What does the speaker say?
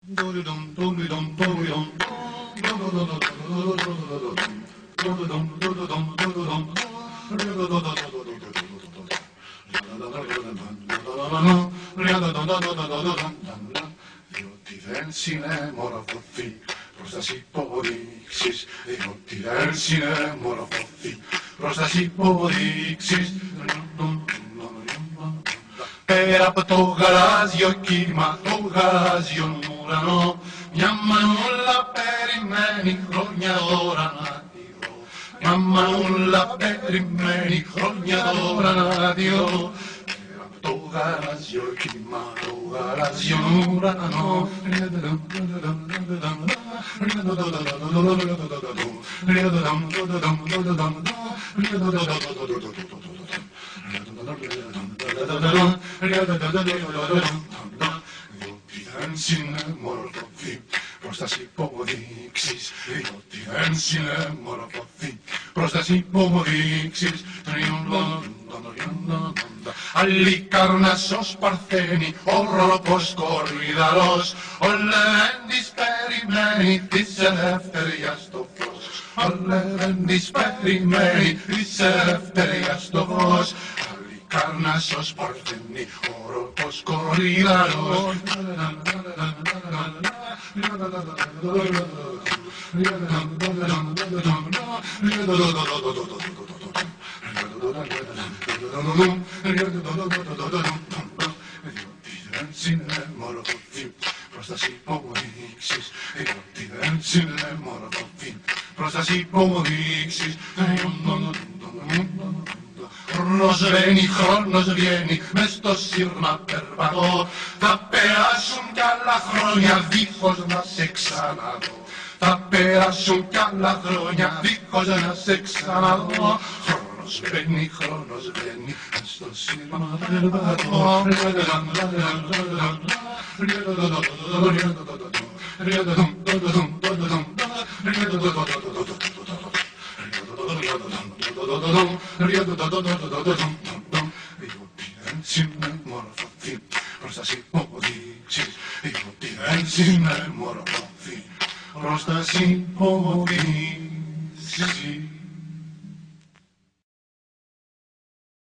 Σινέ μορφωθεί, προς τα υποδείξεις, διότι δεν συνεμορφωθεί, προς τα υποδείξεις. Πέρα από το γαλάζιο κύμα, το γαλάζιο ουρανό, μια μανούλα περιμένει χρόνια τώρα να τη δω. Μια μανούλα περιμένει χρόνια τώρα να τη δω. Το γαλάζιο κύμα, το γαλάζιο ουρανό. Διότι δεν συνεμορφωθεί προς τας υποδείξεις, διότι δεν συνεμορφωθεί προς τας υποδείξεις. Αλλικάρνασος παρθένει, ο ρόπος κορυδαλός, ο Λεβέντης περιμένει της ελευθερίας το φως. Ο Λεβέντης περιμένει της ελευθερίας το φως. Αλλικάρνασος παρθένει, ο ρόπος κορυδαλός. Διότι δεν συνεμορφωθεί προς τας υποδείξεις, διότι δεν συνεμορφωθεί προς τας υποδείξεις. Χρόνος βγαίνει μες στο σύρμα περπατώ, θα περάσουν κι άλλα χρόνια δίχως να σε ξαναδώ. Θα περάσουν κι άλλα χρόνια δίχως να σε ξαναδώ. Χρόνος βγαίνει μες στο σύρμα περπατώ. Διότι δεν συνεμορφωθεί προς τας υποδείξεις, διότι δεν συνεμορφωθεί προς τας υποδείξεις.